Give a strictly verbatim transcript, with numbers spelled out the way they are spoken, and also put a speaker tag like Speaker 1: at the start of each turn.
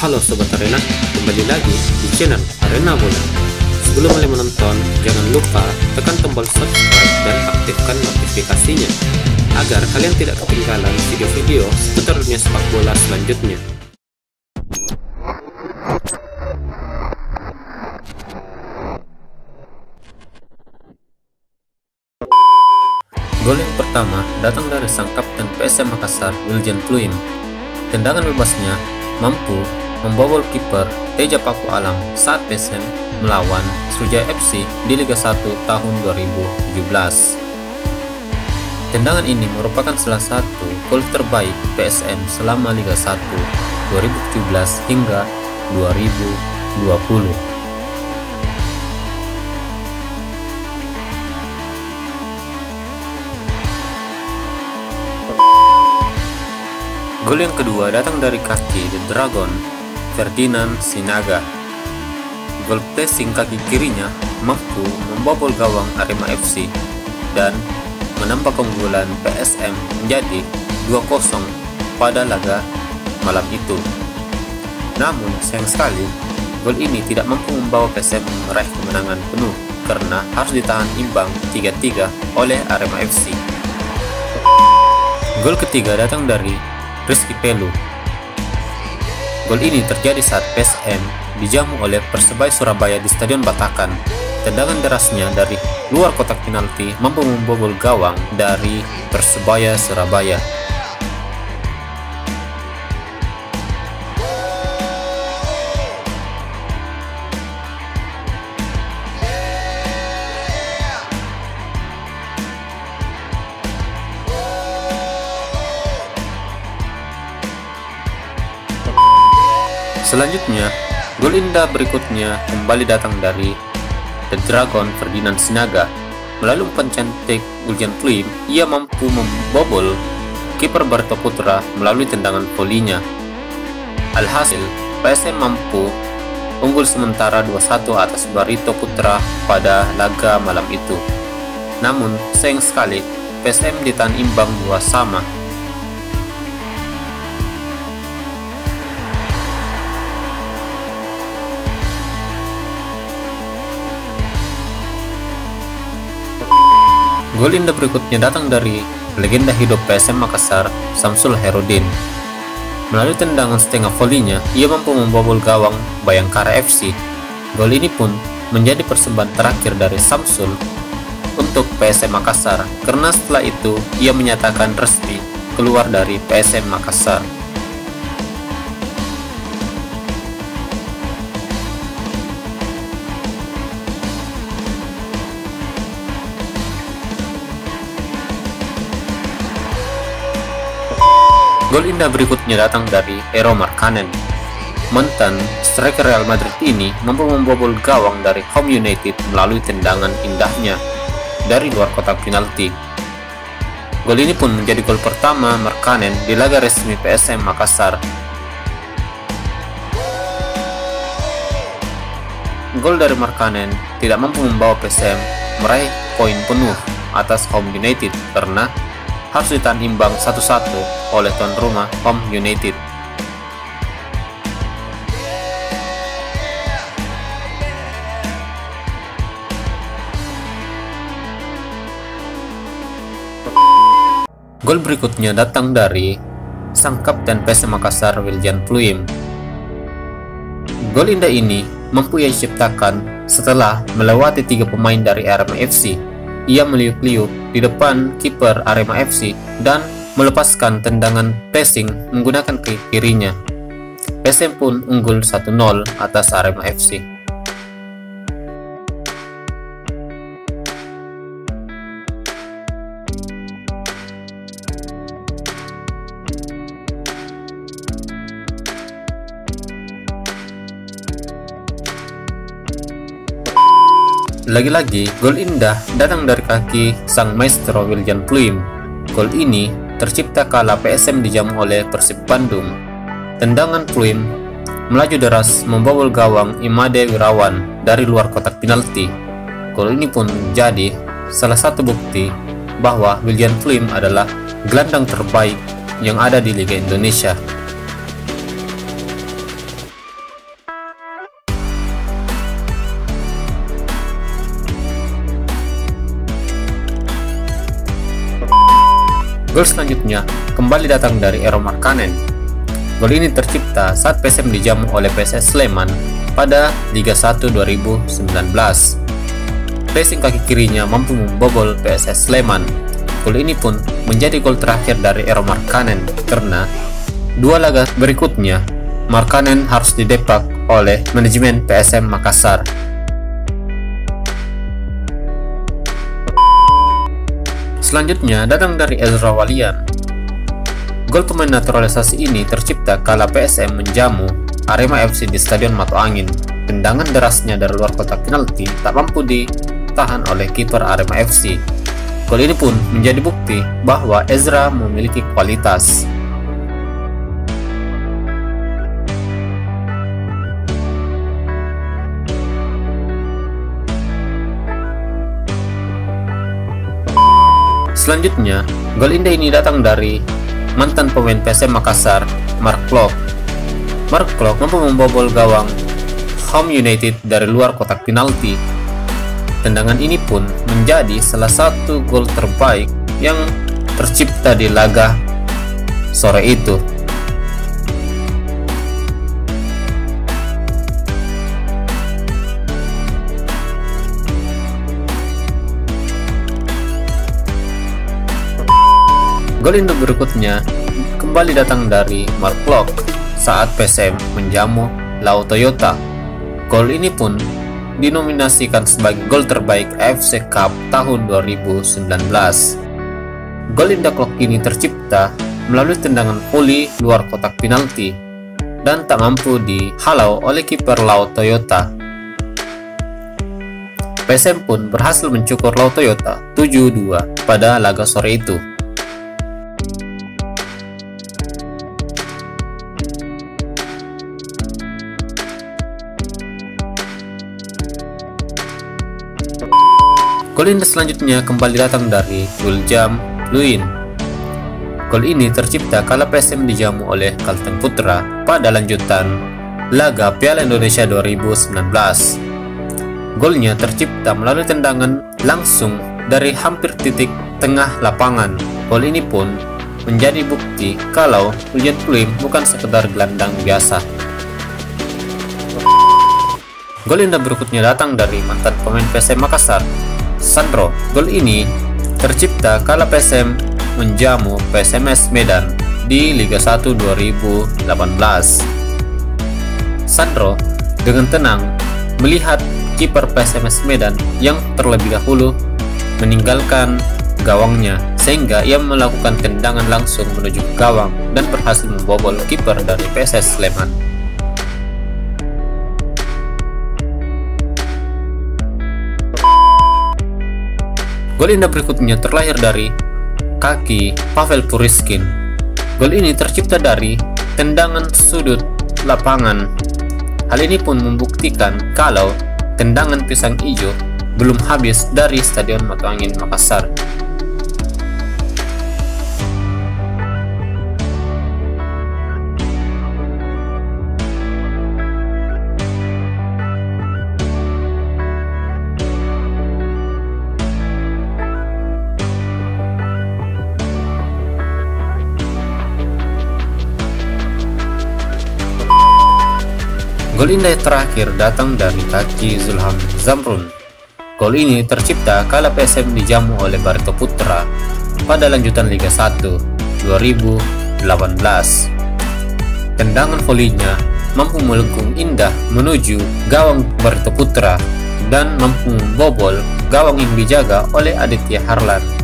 Speaker 1: Halo Sobat Arena, kembali lagi di channel Arena Bola. Sebelum mulai menonton, jangan lupa tekan tombol subscribe dan aktifkan notifikasinya agar kalian tidak ketinggalan video-video seputar dunia sepak bola selanjutnya. Gol yang pertama datang dari sang kapten P S M Makassar, Wiljan Pluim. Tendangan bebasnya mampu membobol kiper Teja Paku Alam saat P S M melawan Sriwijaya F C di Liga satu tahun dua ribu tujuh belas. Tendangan ini merupakan salah satu gol terbaik P S M selama Liga satu dua ribu tujuh belas hingga dua ribu dua puluh. Gol yang kedua datang dari kaki The Dragon, Ferdinand Sinaga. Gol pressing kaki kirinya mampu membobol gawang Arema F C dan menambah keunggulan P S M menjadi dua kosong pada laga malam itu. Namun sayang sekali, gol ini tidak mampu membawa P S M meraih kemenangan penuh karena harus ditahan imbang tiga tiga oleh Arema F C. Gol ketiga datang dari Rizky Pelu. Gol ini terjadi saat P S M dijamu oleh Persebaya Surabaya di Stadion Batakan. Tendangan derasnya dari luar kotak penalti mampu membobol gawang dari Persebaya Surabaya. Selanjutnya, gol indah berikutnya kembali datang dari The Dragon Ferdinand Sinaga. Melalui umpan cantik Wiljan Pluim, ia mampu membobol kiper Barito Putra melalui tendangan volinya. Alhasil, P S M mampu unggul sementara dua satu atas Barito Putra pada laga malam itu. Namun, sayang sekali, P S M ditahan imbang dua sama. Gol indah berikutnya datang dari legenda hidup P S M Makassar, Samsul Herudin. Melalui tendangan setengah volinya, ia mampu membobol gawang Bayangkara F C. Gol ini pun menjadi persembahan terakhir dari Samsul untuk P S M Makassar, karena setelah itu ia menyatakan resmi keluar dari P S M Makassar. Gol indah berikutnya datang dari Eero Markkanen. Mantan striker Real Madrid ini mampu membobol gawang dari Home United melalui tendangan indahnya dari luar kotak penalti. Gol ini pun menjadi gol pertama Markkanen di laga resmi P S M Makassar. Gol dari Markkanen tidak mampu membawa P S M meraih poin penuh atas Home United karena harus ditahan imbang satu satu oleh tuan rumah Home United. Gol berikutnya datang dari sang kapten P S M Makassar, Wiljan Pluim. Gol indah ini mampu ia ciptakan setelah melewati tiga pemain dari Arema F C. Ia meliuk-liuk di depan kiper Arema F C dan melepaskan tendangan pressing menggunakan kaki kirinya. P S M pun unggul satu nol atas Arema F C. Lagi-lagi, gol indah datang dari kaki sang maestro Wiljan Pluim. Gol ini tercipta kala P S M dijamu oleh Persib Bandung. Tendangan Pluim melaju deras membobol gawang Imade Wirawan dari luar kotak penalti. Gol ini pun menjadi salah satu bukti bahwa Wiljan Pluim adalah gelandang terbaik yang ada di Liga Indonesia. Gol selanjutnya kembali datang dari Eero Markkanen. Gol ini tercipta saat P S M dijamu oleh P S S Sleman pada Liga satu dua ribu sembilan belas. Pressing kaki kirinya mampu membobol P S S Sleman. Gol ini pun menjadi gol terakhir dari Eero Markkanen karena dua laga berikutnya Markkanen harus didepak oleh manajemen P S M Makassar. Selanjutnya datang dari Ezra Walian. Gol pemain naturalisasi ini tercipta kala P S M menjamu Arema F C di Stadion Mato Angin. Tendangan derasnya dari luar kotak penalti tak mampu ditahan oleh kiper Arema F C. Gol ini pun menjadi bukti bahwa Ezra memiliki kualitas. Selanjutnya, gol indah ini datang dari mantan pemain P S M Makassar, Mark Klok. Mark Klok mampu membobol gawang Home United dari luar kotak penalti. Tendangan ini pun menjadi salah satu gol terbaik yang tercipta di laga sore itu. Gol indah berikutnya kembali datang dari Mark Klok saat P S M menjamu Lau Toyota. Gol ini pun dinominasikan sebagai gol terbaik A F C Cup tahun dua ribu sembilan belas. Gol indah Klok ini tercipta melalui tendangan volley luar kotak penalti dan tak mampu dihalau oleh kiper Lau Toyota. P S M pun berhasil mencukur Lau Toyota tujuh dua pada laga sore itu. Gol indah selanjutnya kembali datang dari Guljam Luin. Gol ini tercipta kala P S M dijamu oleh Kalteng Putra pada lanjutan laga Piala Indonesia dua ribu sembilan belas. Golnya tercipta melalui tendangan langsung dari hampir titik tengah lapangan. Gol ini pun menjadi bukti kalau Guljam Luin bukan sekedar gelandang biasa. Gol indah berikutnya datang dari mantan pemain P S M Makassar, Sandro. Gol ini tercipta kala P S M menjamu P S M S Medan di Liga satu dua ribu delapan belas. Sandro dengan tenang melihat kiper P S M S Medan yang terlebih dahulu meninggalkan gawangnya, sehingga ia melakukan tendangan langsung menuju gawang dan berhasil membobol kiper dari P S S Sleman. Gol indah berikutnya terlahir dari kaki Pavel Puriskin. Gol ini tercipta dari tendangan sudut lapangan. Hal ini pun membuktikan kalau tendangan pisang hijau belum habis dari Stadion Mato Angin Makassar. Gol indah terakhir datang dari kaki Zulham Zamrun. Gol ini tercipta kala P S M dijamu oleh Barito Putra pada lanjutan Liga satu dua ribu delapan belas. Tendangan volleynya mampu melengkung indah menuju gawang Barito Putra dan mampu membobol gawang yang dijaga oleh Aditya Harlan.